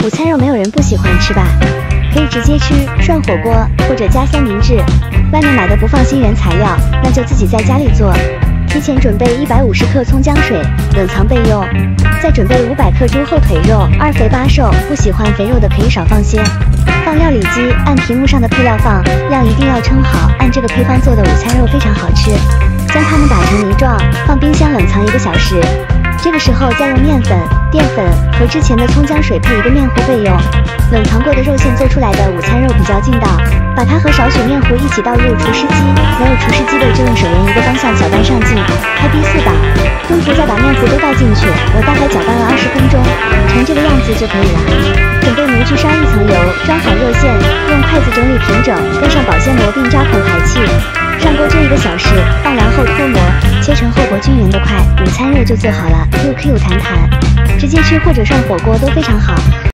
午餐肉没有人不喜欢吃吧？可以直接吃，涮火锅或者加三明治。外面买的不放心原材料，那就自己在家里做。提前准备150克葱姜水，冷藏备用。再准备500克猪后腿肉，2肥8瘦，不喜欢肥肉的可以少放些。放料理机，按屏幕上的配料放，量一定要称好。按这个配方做的午餐肉非常好吃。将它们打成泥状，放冰箱冷藏1个小时。这个时候再用面粉、淀粉和之前的葱姜水配一个面糊备用。冷藏过的肉馅做出来的午餐肉比较劲道，把它和少许面糊一起倒入厨师机，没有厨师机的就用手沿一个方向搅拌上劲，开低速倒，中途再把面糊都倒进去。我大概搅拌了20分钟，成这个样子就可以了。准备模具烧1层油，装好肉馅，用筷子整理平整，盖上保鲜膜并扎孔排气。上锅蒸1个小时，放凉后脱模，切成厚薄均匀的块，午餐肉就做好了，Q Q 弹弹，直接吃或者涮火锅都非常好。